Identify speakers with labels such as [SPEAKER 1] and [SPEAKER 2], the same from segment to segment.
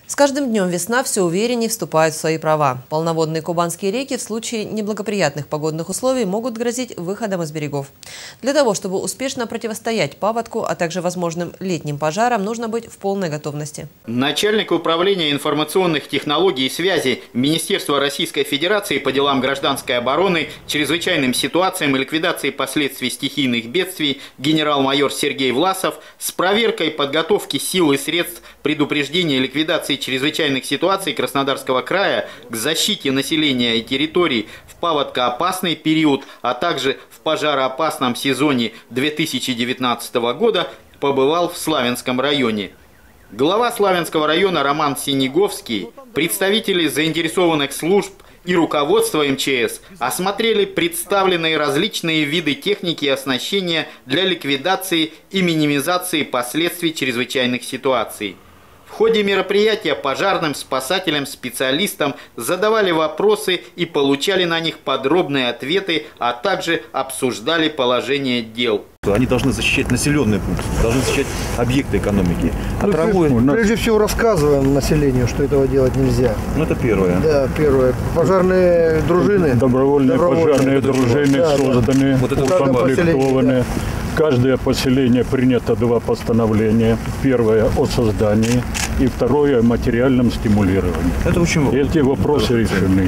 [SPEAKER 1] С каждым днем весна все увереннее вступает в свои права. Полноводные кубанские реки в случае неблагоприятных погодных условий могут грозить выходом из берегов. Для того, чтобы успешно противостоять паводку, а также возможным летним пожарам, нужно быть в полной готовности.
[SPEAKER 2] Начальник управления информационных технологий и связи Министерства Российской Федерации по делам гражданской обороны, чрезвычайным ситуациям и ликвидации последствий стихийных бедствий генерал-майор Сергей Власов с проверкой подготовки сил и средств предупреждения и ликвидации чрезвычайных ситуаций Краснодарского края к защите населения и территорий в паводкоопасный период, а также в пожароопасном сезоне 2019 года побывал в Славянском районе. Глава Славянского района Роман Синеговский, представители заинтересованных служб и руководство МЧС осмотрели представленные различные виды техники и оснащения для ликвидации и минимизации последствий чрезвычайных ситуаций. В ходе мероприятия пожарным, спасателям, специалистам задавали вопросы и получали на них подробные ответы, а также обсуждали положение дел.
[SPEAKER 3] Они должны защищать населенные пункты, должны защищать объекты экономики.
[SPEAKER 4] Прежде всего рассказываем населению, что этого делать нельзя.
[SPEAKER 3] Ну это первое.
[SPEAKER 4] Да, первое. Пожарные дружины.
[SPEAKER 5] Добровольные пожарные дружины созданы, укомплектованы. Каждое поселение принято 2 постановления. Первое о создании и второе о материальном стимулировании.
[SPEAKER 3] Это очень важно.
[SPEAKER 5] Эти вопросы решены.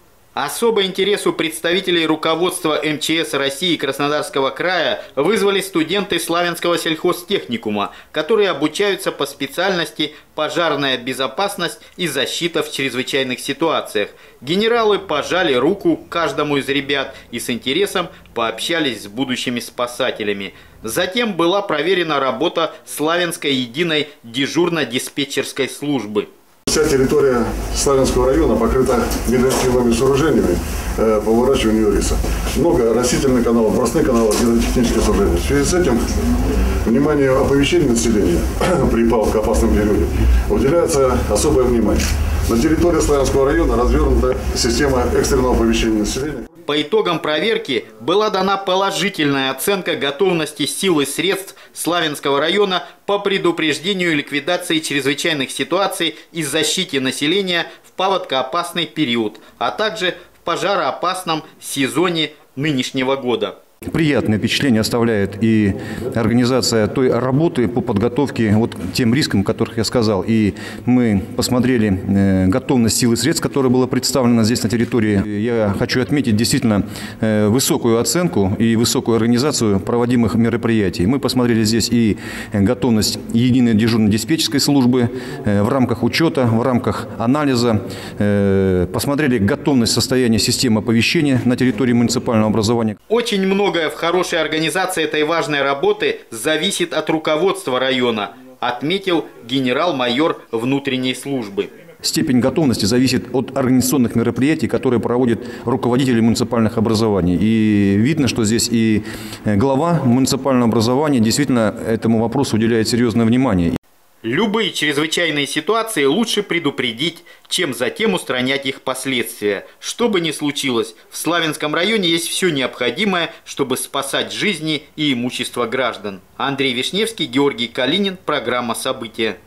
[SPEAKER 2] Особый интерес у представителей руководства МЧС России и Краснодарского края вызвали студенты Славянского сельхозтехникума, которые обучаются по специальности «Пожарная безопасность и защита в чрезвычайных ситуациях». Генералы пожали руку каждому из ребят и с интересом пообщались с будущими спасателями. Затем была проверена работа Славянской единой дежурно-диспетчерской службы.
[SPEAKER 6] Вся территория Славянского района покрыта гидротехническими сооружениями по выращиванию риса. Много растительных каналов, бросных каналов, гидротехнических сооружений. В связи с этим вниманию оповещения населения при паводкоопасном периоде уделяется особое внимание. На территории Славянского района развернута система экстренного оповещения населения.
[SPEAKER 2] По итогам проверки была дана положительная оценка готовности сил и средств Славянского района по предупреждению и ликвидации чрезвычайных ситуаций и защите населения в паводкоопасный период, а также в пожароопасном сезоне нынешнего года.
[SPEAKER 3] Приятное впечатление оставляет и организация той работы по подготовке вот тем рискам, о которых я сказал. И мы посмотрели готовность сил и средств, которая была представлена здесь на территории. Я хочу отметить действительно высокую оценку и высокую организацию проводимых мероприятий. Мы посмотрели здесь и готовность единой дежурно-диспетчерской службы в рамках учета, в рамках анализа. Посмотрели готовность состояния системы оповещения на территории муниципального образования.
[SPEAKER 2] Очень многое в хорошей организации этой важной работы зависит от руководства района, отметил генерал-майор внутренней службы.
[SPEAKER 3] Степень готовности зависит от организационных мероприятий, которые проводят руководители муниципальных образований. И видно, что здесь и глава муниципального образования действительно этому вопросу уделяет серьезное внимание.
[SPEAKER 2] Любые чрезвычайные ситуации лучше предупредить, чем затем устранять их последствия. Что бы ни случилось, в Славянском районе есть все необходимое, чтобы спасать жизни и имущество граждан. Андрей Вишневский, Георгий Калинин, программа «События».